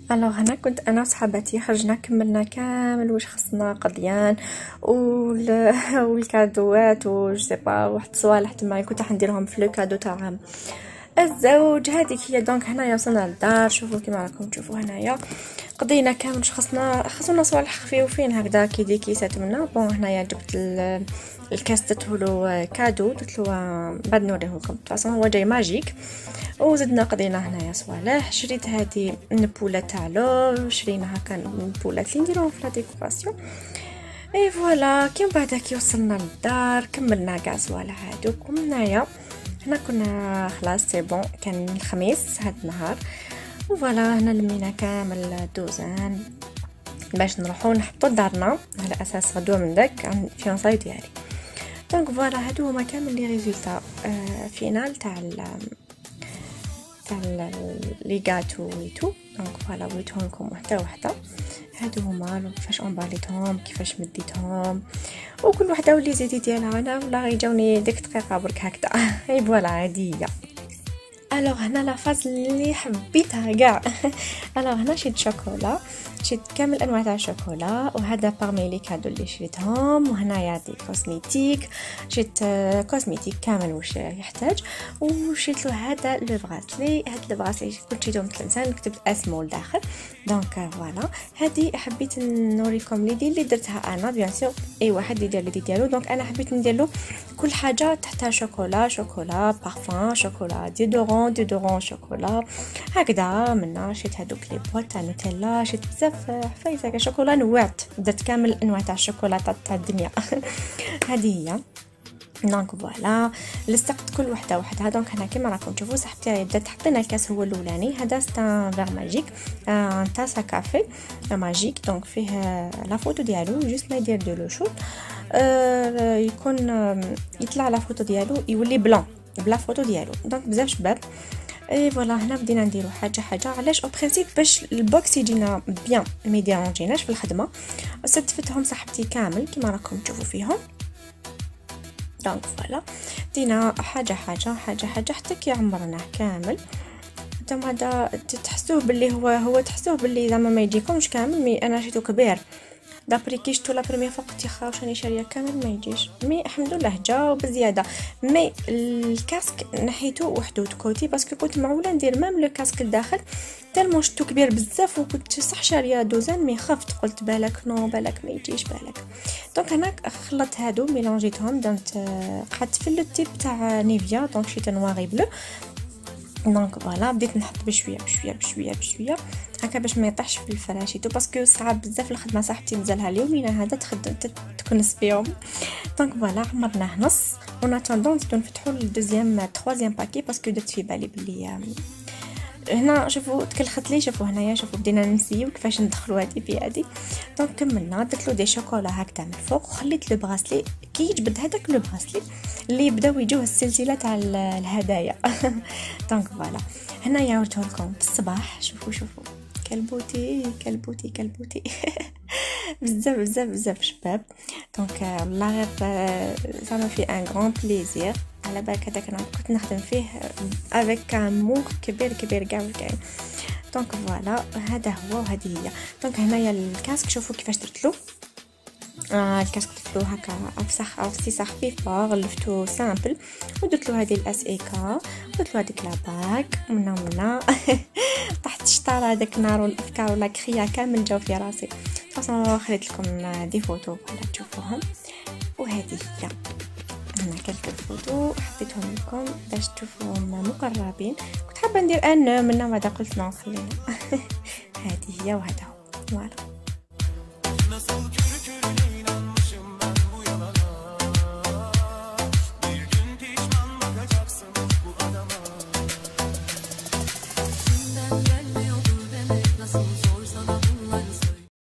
الوغ هنا كنت انا وصحاباتي خرجنا كملنا كامل واش خصنا قضيان والكادوات و سي با واحد الصوالح تما كنت حنديرهم في لو كادو تاع الزوج. هذيك هي دونك هنايا وصلنا للدار. شوفوا كيما راكم تشوفوا هنايا قضينا كامل واش خصنا صوالح خفيفين هكذا كي دي كيسات منا. بون هنايا جبت الكاس درتهولو كادو، درتلو بعد نوريهولكم طاسون هو جاي ماجيك. وزدنا قضينا هنايا صوالح. شريت هذه النبوله تاع لو، شرينا هكا النبولات اللي نديروهم في لا ديكوراسيون. اي فوالا كي من بعد كي وصلنا للدار كملنا كاع صوالح هذوك. وهنايا هنا كنا خلاص سي بون، كان الخميس هاد النهار. وفوالا هنا لمينا كامل الدوزان باش نروحو نحطو دارنا على اساس غدوه من داك عن فيونساي ديالي. دونك فوالا هادو هما كامل لي ريزولطا فينال تاع لي غاتو ويتو. دونك فوالا وريتهم لكم وحده وحده. هادو هما كيفاش امباليتهم كيفاش مديتهم وكل وحده واللي زيتي ديالها. انا ولا يجاوني ديك دقيقه برك هكذا. اي فوالا عاديه. الوغ هنا لا فاز اللي حبيتها كاع. الوغ هنا شريت شوكولا، شريت كامل انواع تاع الشوكولا، وهذا بارمي لي كادو اللي شريتهم. وهنايا دي كوزميتيك، شريت كوزميتيك كامل واش يحتاج. وشريت له هذا لو براسلي، هذا لو براسلي كنت شريته من تلمسان كتبت اسمه لداخل. دونك فوالا هذه حبيت نوريكم اللي درتها انا بيان سور اي واحد يدير اللي ديالو. دونك انا حبيت ندير له كل حاجه تحتها شوكولا بارفان، شوكولا ديودورون شوكولا هكذا. منا شريت هذوك لي بوات تاع نوتيلا، شريت بزاف حفايس شوكولا نوعت، درت كامل الانواع تاع الشوكولا تاع الدنيا. هذه هي. دونك فوالا لصقت كل وحده وحدها. دونك هنا كيما راكم تشوفوا صاحبتي بدات حطينا الكاس هو الاولاني. هذا ستان فير ماجيك، طاسه كافي ماجيك. دونك فيه لا فوتو ديالو جوست ما يدير دو لو شوت يكون يطلع لا فوتو ديالو يولي بلون بلا فوتو ديالو. دونك بزاف شباب. اي فوالا هنا بدينا نديرو حاجه علاش او برينسيپ باش البوكس يجينا بيان ما يديرونجيناش في الخدمه. استفتهم صاحبتي كامل كيما راكم تشوفوا فيهم. دونك فوالا دينا حاجه حتى كي عمرناه كامل. انتم هذا تحسوه باللي هو تحسوه باللي زعما ما يجيكمش كامل. مي انا شفتو كبير دابري كي شفتو لا بريمير فوا قلت يا واش راني شاريه كامل ما يجيش. مي الحمد لله جا بزياده. مي الكاسك نحيتو وحدو كوتي باسكو كنت معوله ندير ميم لو كاسك الداخل تالمون شفتو كبير بزاف وكنت صح شاريه دوزان. مي خفت قلت بالك بالك ما يجيش بالك. دونك هنا خلطت هادو ميلونجيتهم. درت قعدت في لو تيب تاع نيفيا. دونك شيت نواغي بلو. دونك فوالا بديت نحط بشويه هكا باش ما يطيحش في الفراشيتو باسكو صعب بزاف الخدمه. صاحبتي مازالها اليومين هذا تكنس فيهم. دونك فوالا عمرناه نص وناتوندون نزيدو نفتحو الدوزيام تروازيام باكي باسكو درت في بالي بلي هنا شوفوا تكلخت لي. شوفوا هنايا شوفوا بدينا نسيو كيفاش ندخلوا هذه بهذه. دونك كملنا درت له دي شوكولا هكذا من الفوق وخليت لو براسلي كي يجبد هذاك لو براسلي اللي بداو يجوه السلسله تاع الهدايا. دونك فوالا هنايا وريته لكم في الصباح. شوفوا كلبوتي بزاف شباب. دونك والله غير زعما في ان غران بليزير. على بالك هذاك انا كنت نخدم فيه افيك امور كبير كاع كاين. دونك فوالا هذا هو وهذه هي. دونك هنايا الكاسك شوفوا كيفاش درتلو. الكاسك درتلو هكا في سيسا خفيفه غلفتو سامبل ودرتلو هذه الاس اي كا ودرتلو هذيك لاباك منا طحت الشطار هذاك النار والافكار ولا كخيه كامل جاو في راسي. خاصه خليت لكم دي فوتو ولا تشوفوهم. وهذه هي هنا كلك الفوتو حطيتهم لكم باش تشوفوهم مقربين. كنت حابه ندير ان منا بعد قلت نخليها. هذه هي وهذا هو فوالا.